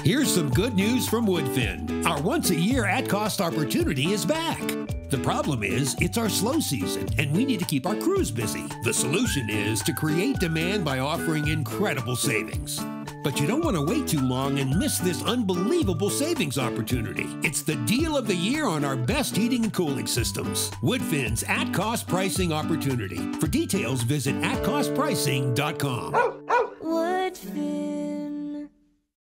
Here's some good news from Woodfin. Our once-a-year at-cost opportunity is back. The problem is, it's our slow season, and we need to keep our crews busy. The solution is to create demand by offering incredible savings. But you don't want to wait too long and miss this unbelievable savings opportunity. It's the deal of the year on our best heating and cooling systems. Woodfin's at-cost pricing opportunity. For details, visit atcostpricing.com.